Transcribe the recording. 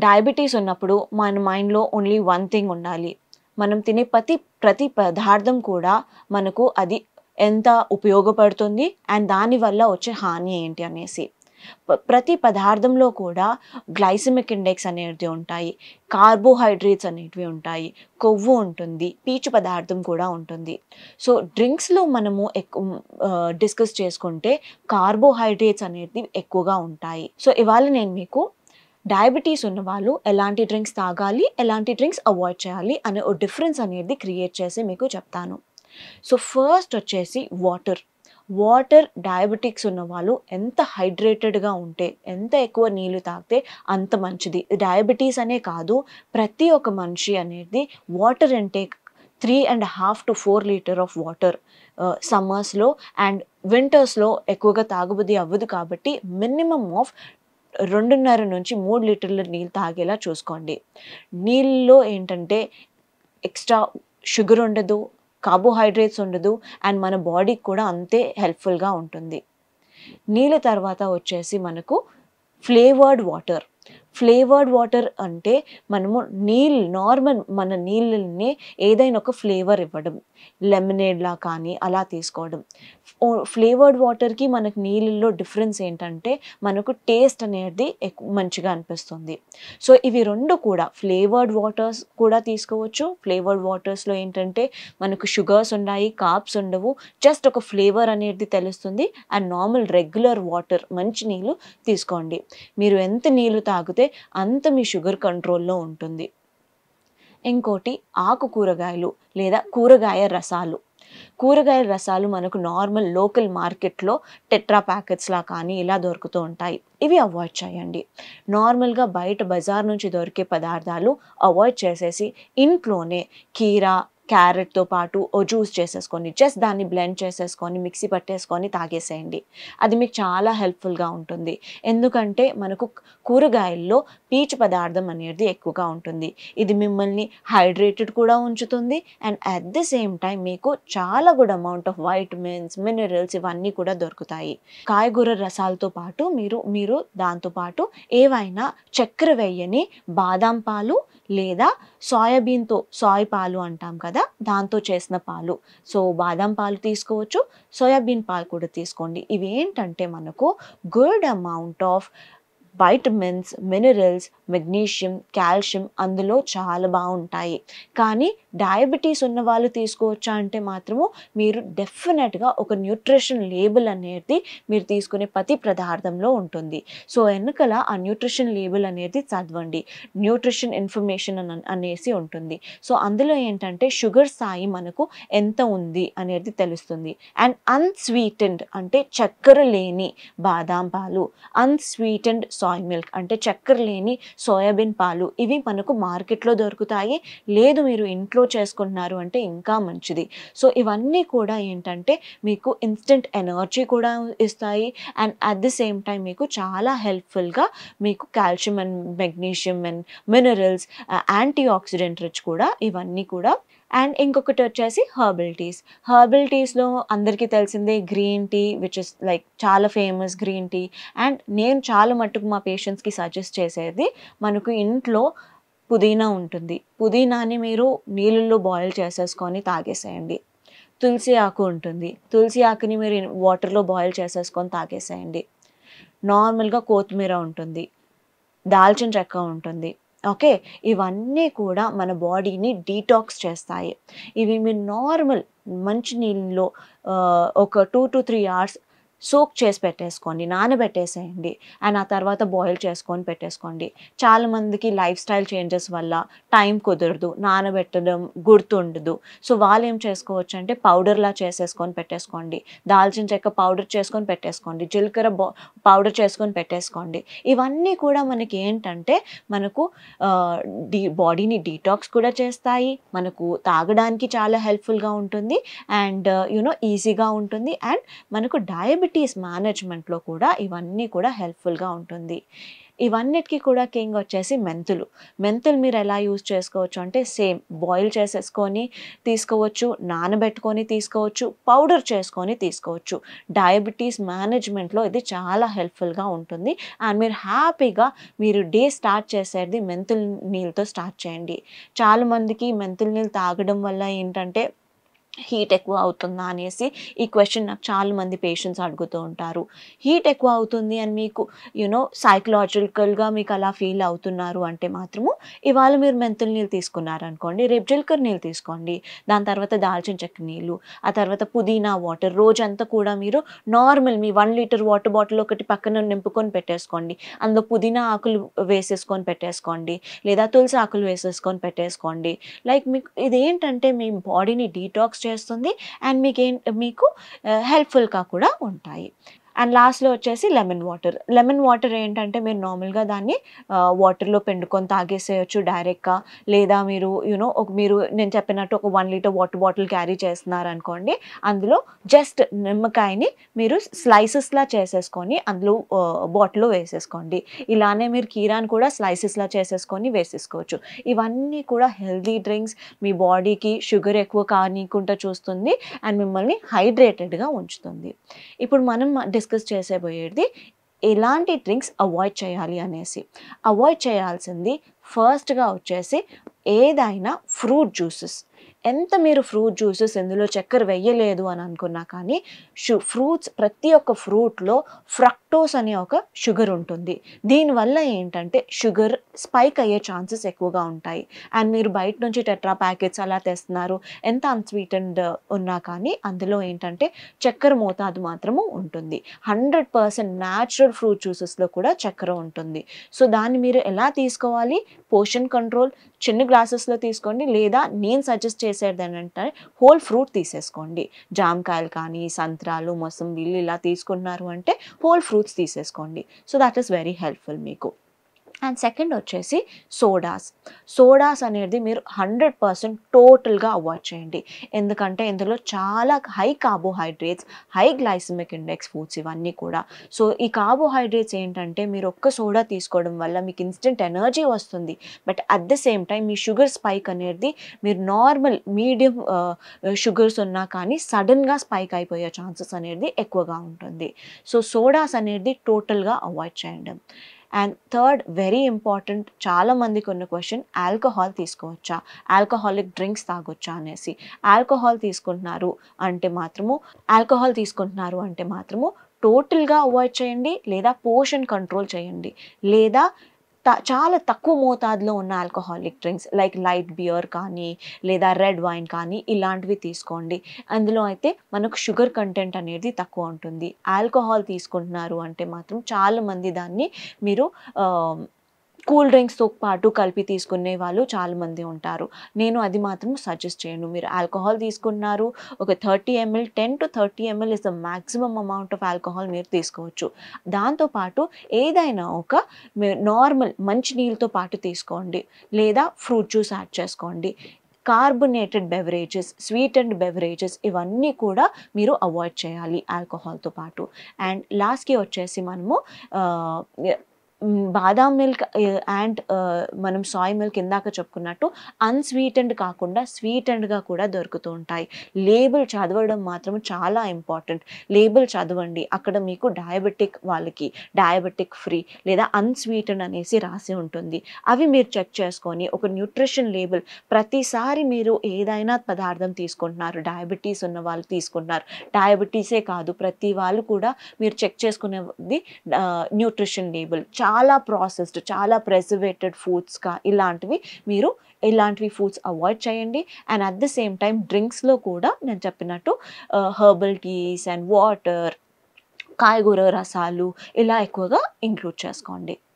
Diabetes ఉన్నప్పుడు మన మైండ్‌లో ఓన్లీ వన్ థింగ్ ఉండాలి. మనం తినే ప్రతి పదార్థం కూడా మనకు అది ఎంత ఉపయోగపడుతుంది అండ్ దానివల్ల వచ్చే హాని ఏంటి అనేసి. ప్రతి పదార్థంలో కూడా గ్లైసెమిక్ ఇండెక్స్ అనేది ఉంటాయి. కార్బోహైడ్రేట్స్ అనేటివి ఉంటాయి. కొవ్వు ఉంటుంది. పీచు పదార్థం కూడా ఉంటుంది. సో, డ్రింక్స్‌లో మనము డిస్కస్ చేసుకుంటే కార్బోహైడ్రేట్స్ అనేటివి ఎక్కువగా ఉంటాయి. సో, ఇవాళ నేను మీకు డయాబెటీస్ ఉన్నవాళ్ళు ఎలాంటి డ్రింక్స్ తాగాలి, ఎలాంటి డ్రింక్స్ అవాయిడ్ చేయాలి అనే ఓ డిఫరెన్స్ అనేది క్రియేట్ చేసి మీకు చెప్తాను. సో, ఫస్ట్ వచ్చేసి వాటర్. వాటర్ డయాబెటిక్స్ ఉన్నవాళ్ళు ఎంత హైడ్రేటెడ్‌గా ఉంటే, ఎంత ఎక్కువ నీళ్ళు తాగితే అంత మంచిది. డయాబెటీస్ అనే కాదు, ప్రతి ఒక్క మనిషి అనేది water intake 3.5 to 4 litre of water సమ్మర్స్‌లో అండ్ వింటర్స్‌లో ఎక్కువగా తాగబుద్ధి అవ్వదు కాబట్టి మినిమమ్ ఆఫ్ 2.5 నుంచి 3 లీటర్ల నీళ్ళు తాగేలా చూసుకోండి. నీళ్ళలో ఏంటంటే ఎక్స్ట్రా షుగర్ ఉండదు, కార్బోహైడ్రేట్స్ ఉండదు అండ్ మన బాడీకి కూడా అంతే హెల్ప్‌ఫుల్‌గా ఉంటుంది. నీళ్ళ తర్వాత వచ్చేసి మనకు ఫ్లేవర్డ్ వాటర్. ఫ్లేవర్డ్ వాటర్ అంటే మనము నార్మల్ మన నీళ్ళని ఏదైనా ఒక ఫ్లేవర్ ఇవ్వడం. లెమనేడ్‌లా కానీ అలా తీసుకోవడం. ఫ్లేవర్డ్ వాటర్‌కి మనకు నీళ్ళల్లో డిఫరెన్స్ ఏంటంటే మనకు టేస్ట్ అనేది మంచిగా అనిపిస్తుంది. సో, ఇవి 2 కూడా ఫ్లేవర్డ్ వాటర్స్ కూడా తీసుకోవచ్చు. ఫ్లేవర్డ్ వాటర్స్‌లో ఏంటంటే మనకు షుగర్స్ ఉన్నాయి, కార్బ్స్ ఉండవు. జస్ట్ ఒక ఫ్లేవర్ అనేది తెలుస్తుంది. అండ్ నార్మల్ రెగ్యులర్ వాటర్ మంచి నీళ్ళు తీసుకోండి. మీరు ఎంత నీళ్ళు తాగితే అంత మీ షుగర్ కంట్రోల్‌లో ఉంటుంది. ఇంకోటి ఆకుకూరగాయలు లేదా కూరగాయ రసాలు. కూరగాయల రసాలు మనకు నార్మల్ లోకల్ మార్కెట్‌లో టెట్రా ప్యాకెట్స్‌లా కానీ ఇలా దొరుకుతూ ఉంటాయి. ఇవి అవాయిడ్ చేయండి. నార్మల్‌గా బయట బజార్ నుంచి దొరికే పదార్థాలు అవాయిడ్ చేసేసి ఇంట్లోనే కీరా, క్యారెట్‌తో పాటు ఓ జ్యూస్ చేసేసుకొని జస్ట్ దాన్ని బ్లెండ్ చేసేసుకొని మిక్సీ పట్టేసుకొని తాగేసేయండి. అది మీకు చాలా హెల్ప్‌ఫుల్‌గా ఉంటుంది. ఎందుకంటే మనకు కూరగాయల్లో పీచు పదార్థం అనేది ఎక్కువగా ఉంటుంది. ఇది మిమ్మల్ని హైడ్రేటెడ్ కూడా ఉంచుతుంది and at the same time మీకు చాలా good amount of vitamins, minerals ఇవన్నీ కూడా దొరుకుతాయి. కాయగూర రసాలతో పాటు మీరు దాంతో పాటు ఏవైనా చక్కెర వేయని బాదాం పాలు లేదా సోయా పాలు అంటాం కదా! దాంతో చేసిన పాలు. సో, బాదాం పాలు తీసుకోవచ్చు. సోయాబీన్ పాలు కూడా తీసుకోండి. ఇవేంటంటే మనకు good amount of vitamins, minerals, magnesium, calcium అందులో చాలా బావుంటాయి. కానీ డయాబెటీస్ ఉన్నవాళ్ళు తీసుకోవచ్చా అంటే మాత్రము మీరు డెఫినెట్‌గా ఒక న్యూట్రిషన్ లేబుల్ అనేది మీరు తీసుకునే ప్రతి పదార్థంలో ఉంటుంది. సో, ఎనకాల ఆ న్యూట్రిషన్ లేబుల్ అనేది చదవండి. న్యూట్రిషన్ ఇన్ఫర్మేషన్ అనేసి ఉంటుంది. సో, అందులో ఏంటంటే షుగర్ స్థాయి మనకు ఎంత ఉంది అనేది తెలుస్తుంది. అండ్ అన్‌స్వీటెండ్ అంటే చక్కెర లేని బాదాం పాలు, అన్‌స్వీటెండ్ సోయ్ మిల్క్ అంటే చక్కెర లేని సోయాబీన్ పాలు ఇవి మనకు మార్కెట్‌లో దొరుకుతాయి. లేదు మీరు ఇంట్లో చేసుకుంటున్నారు అంటే ఇంకా మంచిది. సో, ఇవన్నీ కూడా ఏంటంటే మీకు ఇన్‌స్టంట్ ఎనర్జీ కూడా ఇస్తాయి. And at the same time మీకు చాలా హెల్ప్‌ఫుల్‌గా మీకు calcium and magnesium and minerals antioxidant rich కూడా ఇవన్నీ కూడా. అండ్ ఇంకొకటి వచ్చేసి హెర్బల్ టీస్‌లో అందరికీ తెలిసిందే green tea which is like చాలా ఫేమస్ గ్రీన్ టీ. అండ్ నేను చాలా మట్టుకు మా పేషెంట్స్‌కి సజెస్ట్ చేసేది మనకు ఇంట్లో పుదీనా ఉంటుంది. పుదీనాని మీరు నీళ్ళల్లో బాయిల్ చేసేసుకొని తాగేసేయండి. తులసి ఆకు ఉంటుంది. తులసి ఆకుని మీరు వాటర్‌లో బాయిల్ చేసేసుకొని తాగేసేయండి. నార్మల్‌గా కొత్తిమీర ఉంటుంది. దాల్చిన చెక్క ఉంటుంది. ఓకే. ఇవన్నీ కూడా మన బాడీని డీటాక్స్ చేస్తాయి. ఇవి మీరు నార్మల్ మంచి నీళ్ళలో ఒక 2-3 అవర్స్ సోక్ చేసి పెట్టేసుకోండి. నానబెట్టేసేయండి. అండ్ ఆ తర్వాత బాయిల్ చేసుకొని పెట్టేసుకోండి. చాలామందికి లైఫ్ స్టైల్ చేంజెస్ వల్ల టైం కుదరదు. నానబెట్టడం గుర్తుండదు. సో, వాళ్ళేం చేసుకోవచ్చంటే పౌడర్‌లా చేసేసుకొని పెట్టేసుకోండి. దాల్చిన చెక్క పౌడర్ చేసుకొని పెట్టేసుకోండి. జీలకర్ర పౌడర్ చేసుకొని పెట్టేసుకోండి. ఇవన్నీ కూడా మనకి ఏంటంటే మనకు బాడీని డీటాక్స్ కూడా చేస్తాయి. మనకు తాగడానికి చాలా హెల్ప్‌ఫుల్‌గా ఉంటుంది. అండ్ ఈజీగా ఉంటుంది. అండ్ మనకు డయాబెటీస్ మేనేజ్‌మెంట్‌లో కూడా ఇవన్నీ కూడా హెల్ప్‌ఫుల్‌గా ఉంటుంది. ఇవన్నిటికి కూడా కింగ్ వచ్చేసి మెంతులు. మెంతులు మీరు ఎలా యూజ్ చేసుకోవచ్చు అంటే సేమ్ బాయిల్ చేసేసుకొని తీసుకోవచ్చు, నానబెట్టుకొని తీసుకోవచ్చు, పౌడర్ చేసుకొని తీసుకోవచ్చు. డయాబెటీస్ మేనేజ్మెంట్లో ఇది చాలా హెల్ప్ఫుల్గా ఉంటుంది. అండ్ మీరు హ్యాపీగా మీరు డే స్టార్ట్ చేసేది మెంతుల నీళ్ళతో స్టార్ట్ చేయండి. చాలామందికి మెంతుల నీళ్ళు తాగడం వల్ల ఏంటంటే హీట్ ఎక్కువ అవుతుందా అనేసి ఈ క్వశ్చన్ నాకు చాలామంది పేషెంట్స్ అడుగుతూ ఉంటారు. హీట్ ఎక్కువ అవుతుంది అని మీకు సైకలాజికల్గా మీకు అలా ఫీల్ అవుతున్నారు అంటే మాత్రము ఇవాళ మీరు మెంతుల నీళ్ళు తీసుకున్నారనుకోండి, రేపు జీలకర్ర నీళ్ళు తీసుకోండి, దాని తర్వాత దాల్చిన చెక్క నీళ్ళు, ఆ తర్వాత పుదీనా వాటర్, రోజంతా కూడా మీరు నార్మల్ మీ 1 లీటర్ వాటర్ బాటిల్ ఒకటి పక్కన నింపుకొని పెట్టేసుకోండి. అందులో పుదీనా ఆకులు వేసేసుకొని పెట్టేసుకోండి, లేదా తులసి ఆకులు వేసేసుకొని పెట్టేసుకోండి. లైక్ మీకు ఇదేంటంటే మీ బాడీని డీటాక్స్ చేస్తుంది అండ్ మీకు హెల్ప్ఫుల్గా కూడా ఉంటాయి. అండ్ లాస్ట్‌లో వచ్చేసి లెమన్ వాటర్. లెమన్ వాటర్ ఏంటంటే మీరు నార్మల్‌గా దాన్ని వాటర్‌లో పిండుకొని తాగేసేయొచ్చు డైరెక్ట్‌గా. లేదా మీరు మీరు నేను చెప్పినట్టు ఒక 1 లీటర్ వాటర్ బాటిల్ క్యారీ చేస్తున్నారనుకోండి, అందులో జస్ట్ నిమ్మకాయని మీరు స్లైసెస్‌లా చేసేసుకొని అందులో బాటిల్‌లో వేసేసుకోండి. ఇలానే మీరు కీరాని కూడా స్లైసెస్‌లా చేసేసుకొని వేసేసుకోవచ్చు. ఇవన్నీ కూడా హెల్తీ డ్రింక్స్, మీ బాడీకి షుగర్ ఎక్కువ కానీయకుండా చూస్తుంది అండ్ మిమ్మల్ని హైడ్రేటెడ్‌గా ఉంచుతుంది. ఇప్పుడు మనం డిస్కస్ చేసేబోయేది ఎలాంటి డ్రింక్స్ అవాయిడ్ చేయాలి అనేసి. అవాయిడ్ చేయాల్సింది ఫస్ట్‌గా వచ్చేసి ఏదైనా ఫ్రూట్ జ్యూసెస్. ఎంత మీరు ఫ్రూట్ జ్యూసెస్ ఇందులో చక్కెర వెయ్యలేదు అని అనుకున్నా కానీ ఫ్రూట్స్ ప్రతి ఒక్క ఫ్రూట్లో ఫ్రక్టోస్ అనే ఒక షుగర్ ఉంటుంది. దీనివల్ల ఏంటంటే షుగర్ స్పైక్ అయ్యే ఛాన్సెస్ ఎక్కువగా ఉంటాయి. అండ్ మీరు బయట నుంచి టెట్రా ప్యాకెట్స్ అలా తెస్తున్నారు, ఎంత అన్‌స్వీటెన్డ్ ఉన్నా కానీ అందులో ఏంటంటే చక్కెర మోతాదు మాత్రము ఉంటుంది. 100% న్యాచురల్ ఫ్రూట్ జ్యూసెస్‌లో కూడా చక్కెర ఉంటుంది. సో దాన్ని మీరు ఎలా తీసుకోవాలి? పోర్షన్ కంట్రోల్, చిన్న గ్లాసెస్‌లో తీసుకోండి, లేదా నేను సజెస్ట్ చేసేదేంటంటే హోల్ ఫ్రూట్ తీసేసుకోండి. జామకాయలు కానీ, సంత్రాలు, మొసంబీలు ఇలా తీసుకున్నారు అంటే హోల్ ఫ్రూట్స్ తీసేసుకోండి. So that is very helpful మీకు. అండ్ సెకండ్ వచ్చేసి సోడాస్ అనేది మీరు 100% టోటల్గా అవాయిడ్ చేయండి. ఎందుకంటే ఇందులో చాలా high carbohydrates, high glycemic index foods ఇవన్నీ కూడా. సో ఈ కార్బోహైడ్రేట్స్ ఏంటంటే మీరు ఒక్క సోడా తీసుకోవడం వల్ల మీకు ఇన్స్టెంట్ ఎనర్జీ వస్తుంది. But at the same time మీ షుగర్ స్పైక్ అనేది మీరు నార్మల్ మీడియం షుగర్స్ ఉన్నా కానీ సడన్గా స్పైక్ అయిపోయే ఛాన్సెస్ అనేది ఎక్కువగా ఉంటుంది. సో సోడాస్ అనేది టోటల్గా అవాయిడ్ చేయండి. అండ్ థర్డ్ వెరీ ఇంపార్టెంట్, చాలామందికి ఉన్న క్వశ్చన్, ఆల్కహాల్ తీసుకోవచ్చా, ఆల్కహాలిక్ డ్రింక్స్ తాగొచ్చా అనేసి. ఆల్కహాల్ తీసుకుంటున్నారు అంటే మాత్రము టోటల్గా అవాయిడ్ చేయండి, లేదా పోర్షన్ కంట్రోల్ చేయండి, లేదా చాలా తక్కువ మోతాదులో ఉన్న alcoholic drinks like light beer కానీ, లేదా రెడ్ వైన్ కానీ ఇలాంటివి తీసుకోండి. అందులో అయితే మనకు షుగర్ కంటెంట్ అనేది తక్కువ ఉంటుంది. ఆల్కహాల్ తీసుకుంటున్నారు అంటే మాత్రం చాలామంది దాన్ని మీరు కూల్ డ్రింక్స్తో పాటు కలిపి తీసుకునే వాళ్ళు చాలామంది ఉంటారు. నేను అది మాత్రం సజెస్ట్ చేయను. మీరు ఆల్కహాల్ తీసుకున్నారు, ఒక 30 ml, 10 to 30 ml is the maximum amount of alcohol మీరు తీసుకోవచ్చు. దాంతోపాటు ఏదైనా ఒక నార్మల్ మంచి నీళ్ళతో పాటు తీసుకోండి, లేదా ఫ్రూట్ జ్యూస్ యాడ్ చేసుకోండి. కార్బొనేటెడ్ బెవరేజెస్, స్వీటెండ్ బెవరేజెస్ ఇవన్నీ కూడా మీరు అవాయిడ్ చేయాలి ఆల్కహాల్తో పాటు. అండ్ లాస్ట్కి వచ్చేసి మనము బాదాం మిల్క్ అండ్ మనం సాయ్ మిల్క్ ఇందాక చెప్పుకున్నట్టు అన్స్వీటెండ్ కాకుండా స్వీటెండ్గా కూడా దొరుకుతూ ఉంటాయి. లేబుల్ చదవడం మాత్రం చాలా ఇంపార్టెంట్. లేబుల్ చదవండి, అక్కడ మీకు డయాబెటిక్ వాళ్ళకి డయాబెటిక్ ఫ్రీ లేదా అన్స్వీటెండ్ అనేసి రాసి ఉంటుంది. అవి మీరు చెక్ చేసుకొని ఒక న్యూట్రిషన్ లేబుల్ ప్రతిసారి మీరు ఏదైనా పదార్థం తీసుకుంటున్నారు, డయాబెటీస్ ఉన్న వాళ్ళు తీసుకుంటున్నారు, డయాబెటీసే కాదు ప్రతి వాళ్ళు కూడా మీరు చెక్ చేసుకునేది న్యూట్రిషన్ లేబుల్. చాలా ప్రాసెస్డ్, చాలా ప్రిజర్వేటెడ్ ఫుడ్స్గా ఇలాంటివి ఫుడ్స్ అవాయిడ్ చేయండి. And at the same time డ్రింక్స్లో కూడా నేను చెప్పినట్టు హెర్బల్ టీస్ అండ్ వాటర్, కాయగూర రసాలు ఇలా ఎక్కువగా ఇంక్లూడ్ చేసుకోండి.